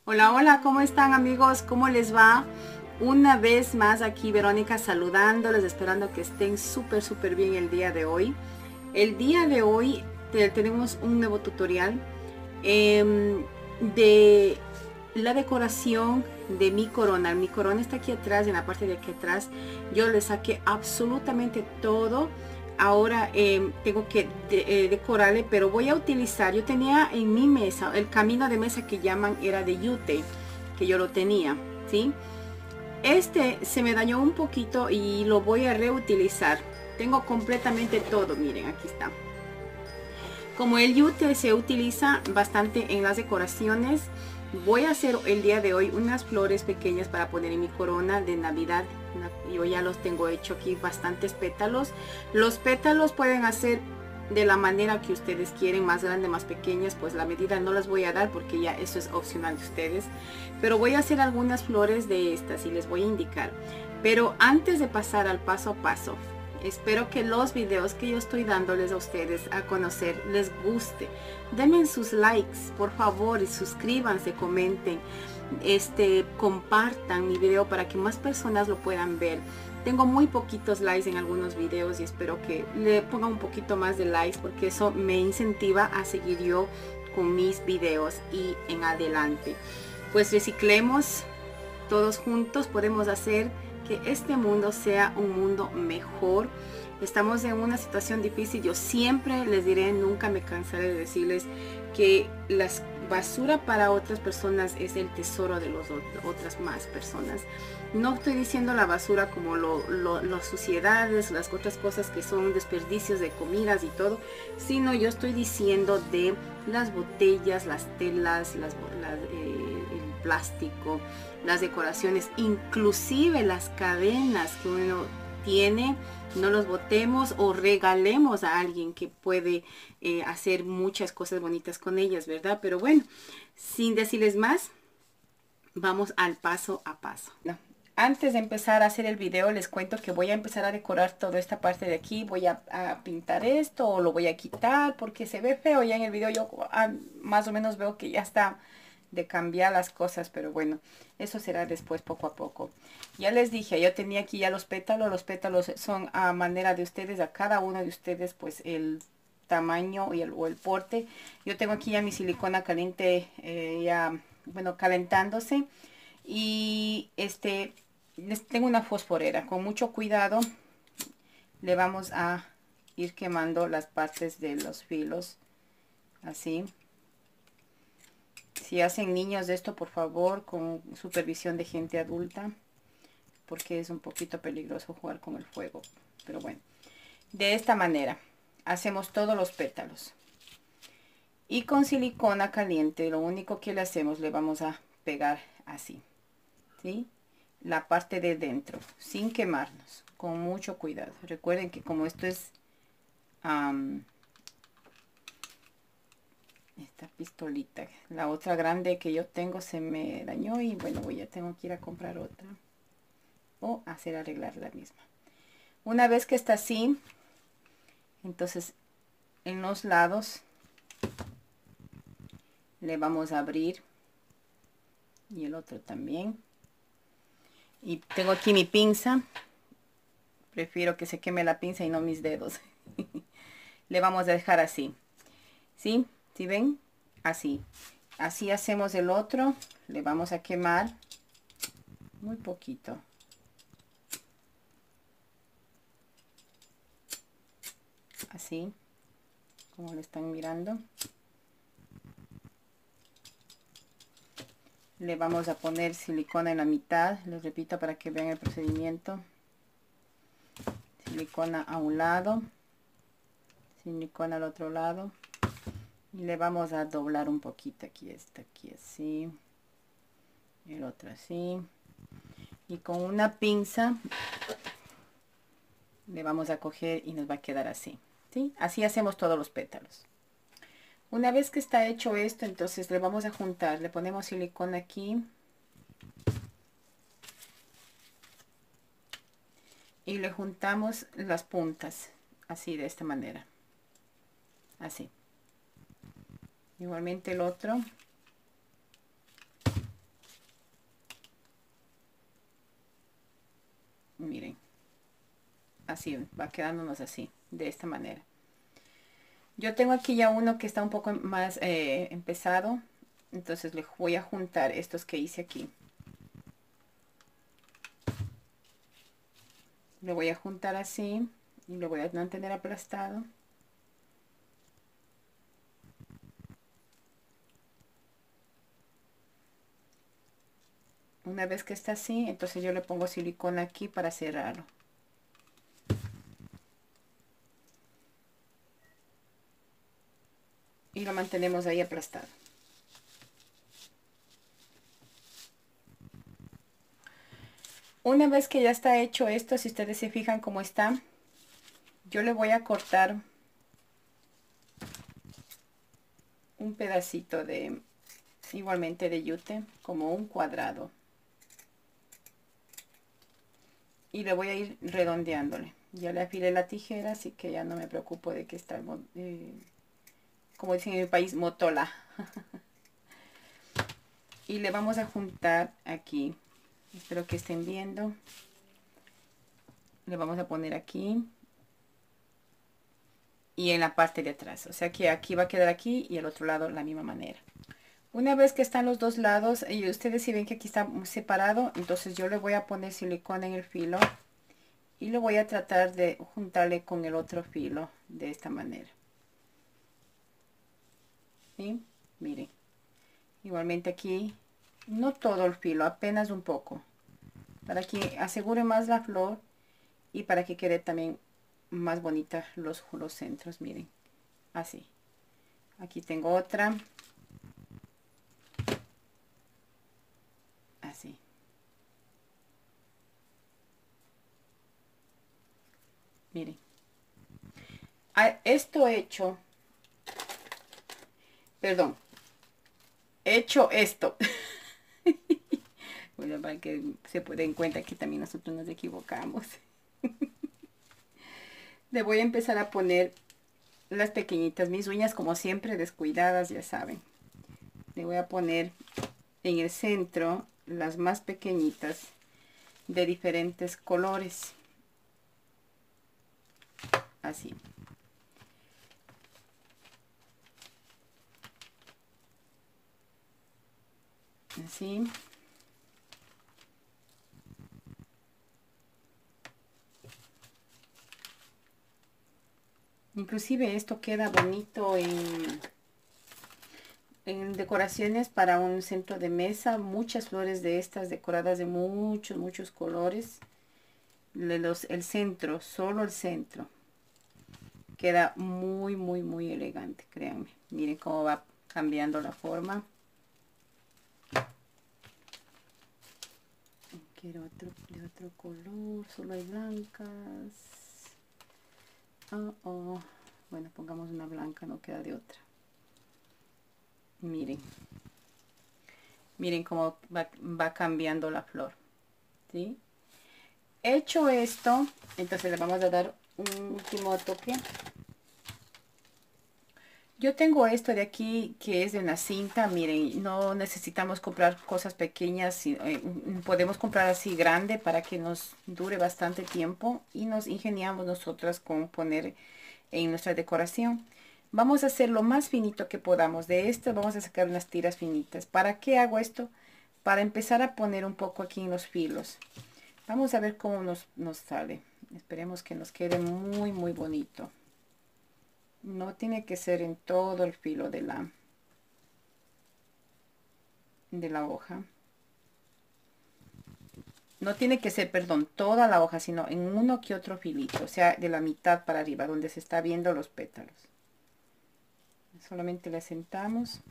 Hola, hola, ¿cómo están amigos? ¿Cómo les va? Una vez más aquí Verónica saludándoles, esperando que estén súper bien el día de hoy. El día de hoy tenemos un nuevo tutorial de la decoración de mi corona. Mi corona está aquí atrás, en la parte de aquí atrás. Yo le saqué absolutamente todo. Ahora tengo que decorarle, pero voy a utilizar, yo tenía en mi mesa, el camino de mesa que llaman era de yute, que yo lo tenía, ¿sí? Este se me dañó un poquito y lo voy a reutilizar. Tengo completamente todo, miren, aquí está. Como el yute se utiliza bastante en las decoraciones, voy a hacer el día de hoy unas flores pequeñas para poner en mi corona de Navidad. Yo ya los tengo hecho aquí, bastantes pétalos. Los pétalos pueden hacer de la manera que ustedes quieren, más grande, más pequeñas, pues la medida no las voy a dar porque ya eso es opcional de ustedes. Pero voy a hacer algunas flores de estas y les voy a indicar. Pero antes de pasar al paso a paso, espero que los videos que yo estoy dándoles a ustedes a conocer les guste. Denme sus likes, por favor, y suscríbanse, comenten, compartan mi video para que más personas lo puedan ver. Tengo muy poquitos likes en algunos videos y espero que le pongan un poquito más de likes porque eso me incentiva a seguir yo con mis videos y en adelante. Pues reciclemos, todos juntos podemos hacer que este mundo sea un mundo mejor. Estamos en una situación difícil. Yo siempre les diré, nunca me cansaré de decirles que la basura para otras personas es el tesoro de otras más personas. No estoy diciendo la basura como las suciedades, las otras cosas que son desperdicios de comidas y todo, sino yo estoy diciendo de las botellas, las telas, el plástico, las decoraciones, inclusive las cadenas que uno tiene. No los botemos o regalemos a alguien que puede hacer muchas cosas bonitas con ellas, ¿verdad? Pero bueno, sin decirles más, vamos al paso a paso. No. Antes de empezar a hacer el video, les cuento que voy a empezar a decorar toda esta parte de aquí. Voy a pintar esto o lo voy a quitar porque se ve feo. Ya en el video yo más o menos veo que ya está de cambiar las cosas, pero bueno, eso será después poco a poco. Ya les dije, yo tenía aquí ya los pétalos son a manera de ustedes, a cada uno de ustedes, pues el tamaño y o el porte. Yo tengo aquí ya mi silicona caliente, ya, bueno, calentándose, y les tengo una fosforera. Con mucho cuidado le vamos a ir quemando las partes de los filos, así. Si hacen niños de esto, por favor, con supervisión de gente adulta, porque es un poquito peligroso jugar con el fuego. Pero bueno, de esta manera hacemos todos los pétalos. Y con silicona caliente, lo único que le hacemos, le vamos a pegar así, ¿sí? La parte de dentro, sin quemarnos, con mucho cuidado. Recuerden que como esto es esta pistolita, la otra grande que yo tengo se me dañó y bueno, ya tengo que ir a comprar otra o hacer arreglar la misma. Una vez que está así, entonces en los lados le vamos a abrir y el otro también. Y tengo aquí mi pinza, prefiero que se queme la pinza y no mis dedos. Le vamos a dejar así, ¿sí? ¿Sí ven? Así. Así hacemos el otro. Le vamos a quemar muy poquito. Así, como lo están mirando. Le vamos a poner silicona en la mitad. Les repito para que vean el procedimiento. Silicona a un lado. Silicona al otro lado. Y le vamos a doblar un poquito aquí, aquí así, el otro así, y con una pinza le vamos a coger y nos va a quedar así, ¿sí? Así hacemos todos los pétalos. Una vez que está hecho esto, entonces le vamos a juntar, le ponemos silicona aquí y le juntamos las puntas así, de esta manera, así. Igualmente el otro. así va quedándonos así, de esta manera. Yo tengo aquí ya uno que está un poco más empezado, entonces le voy a juntar estos que hice aquí. Lo voy a juntar así y lo voy a mantener aplastado. Una vez que está así, entonces yo le pongo silicona aquí para cerrarlo. Y lo mantenemos ahí aplastado. Una vez que ya está hecho esto, si ustedes se fijan cómo está, yo le voy a cortar un pedacito de, igualmente de yute, como un cuadrado. Y le voy a ir redondeándole. Ya le afilé la tijera, así que ya no me preocupo de que está, como dicen en mi país, motola. Y le vamos a juntar aquí. Espero que estén viendo. Le vamos a poner aquí. Y en la parte de atrás. O sea que aquí va a quedar aquí y el otro lado la misma manera. Una vez que están los dos lados, y ustedes si ven que aquí está separado, entonces yo le voy a poner silicona en el filo. Y lo voy a tratar de juntarle con el otro filo de esta manera. ¿Sí? Miren. Igualmente aquí, no todo el filo, apenas un poco. Para que asegure más la flor y para que quede también más bonita los centros. Miren, así. Aquí tengo otra. Así. Miren. Esto hecho. Perdón. Hecho esto. Bueno, para que se den cuenta que también nosotros nos equivocamos. Le voy a empezar a poner las pequeñitas. Mis uñas como siempre descuidadas, ya saben. Le voy a poner en el centro las más pequeñitas de diferentes colores. Así. Así. Inclusive esto queda bonito en decoraciones para un centro de mesa. Muchas flores de estas decoradas de muchos colores. El centro, solo el centro. Queda muy elegante, créanme. Miren cómo va cambiando la forma. Quiero de otro color, solo hay blancas. Bueno, pongamos una blanca, no queda de otra. Miren. Miren cómo va cambiando la flor. ¿Sí? Hecho esto, entonces le vamos a dar un último toque. Yo tengo esto de aquí que es de una cinta. Miren, no necesitamos comprar cosas pequeñas. Podemos comprar así grande para que nos dure bastante tiempo. Y nos ingeniamos nosotras con poner en nuestra decoración. Vamos a hacer lo más finito que podamos. De esto vamos a sacar unas tiras finitas. ¿Para qué hago esto? Para empezar a poner un poco aquí en los filos. Vamos a ver cómo nos sale. Esperemos que nos quede muy bonito. No tiene que ser en todo el filo de la hoja. No tiene que ser, perdón, toda la hoja, sino en uno que otro filito. O sea, de la mitad para arriba, donde se está viendo los pétalos. Solamente le sentamos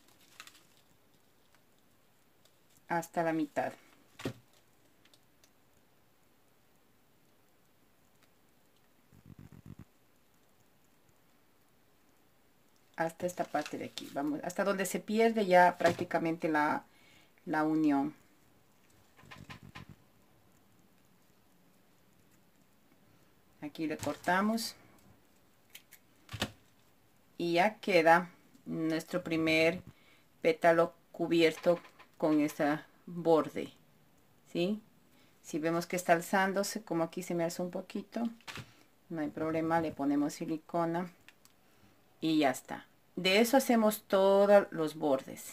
hasta la mitad. Hasta esta parte de aquí, vamos, hasta donde se pierde ya prácticamente la unión. Aquí le cortamos y ya queda nuestro primer pétalo cubierto con este borde, ¿sí? Si vemos que está alzándose, como aquí se me alza un poquito, no hay problema, le ponemos silicona y ya está. De eso hacemos todos los bordes.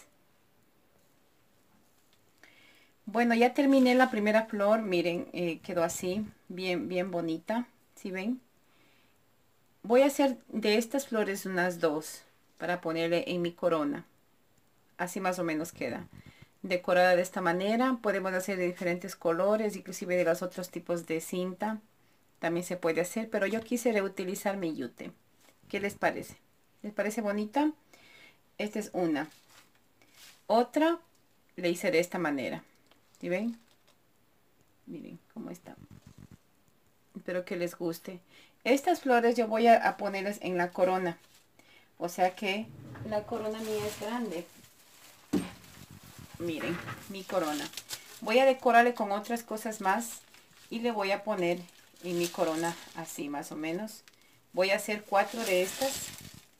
Bueno, ya terminé la primera flor, miren, quedó así, bien bonita, ¿sí ven? Voy a hacer de estas flores unas dos para ponerle en mi corona. Así más o menos queda. Decorada de esta manera, podemos hacer de diferentes colores, inclusive de los otros tipos de cinta. También se puede hacer, pero yo quise reutilizar mi yute. ¿Qué les parece? ¿Les parece bonita? Esta es una. Otra le hice de esta manera. ¿Sí ven? Miren cómo está. Espero que les guste. Estas flores yo voy a ponerles en la corona. O sea que la corona mía es grande. Miren, mi corona. Voy a decorarle con otras cosas más. Y le voy a poner en mi corona así más o menos. Voy a hacer 4 de estas.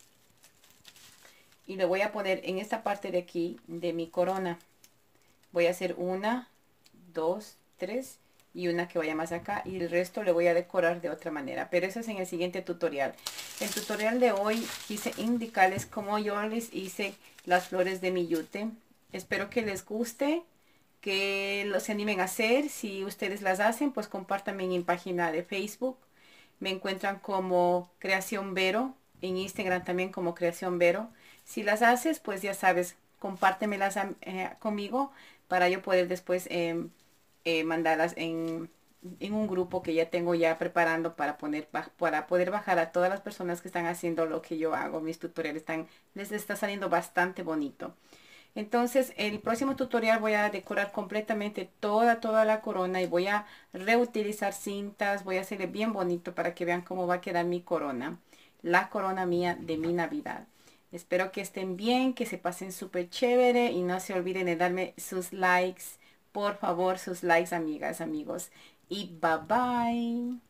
Y le voy a poner en esta parte de aquí de mi corona. Voy a hacer 1, 2, 3 y una que vaya más acá, y el resto le voy a decorar de otra manera, pero eso es en el siguiente tutorial. El tutorial de hoy quise indicarles cómo yo les hice las flores de mi yute. Espero que les guste, que los animen a hacer. Si ustedes las hacen, pues compártanme en mi página de Facebook. Me encuentran como Creación Vero, en Instagram también como Creación Vero. Si las haces, pues ya sabes, compártemelas conmigo para yo poder después mandarlas en un grupo que ya tengo ya preparando para poder bajar a todas las personas que están haciendo lo que yo hago. Mis tutoriales les está saliendo bastante bonito. Entonces el próximo tutorial voy a decorar completamente toda la corona, y voy a reutilizar cintas. Voy a hacerle bien bonito para que vean cómo va a quedar mi corona, la corona mía de mi Navidad. Espero que estén bien, que se pasen súper chévere, y no se olviden de darme sus likes. Por favor, sus likes, amigas, amigos. Y bye bye.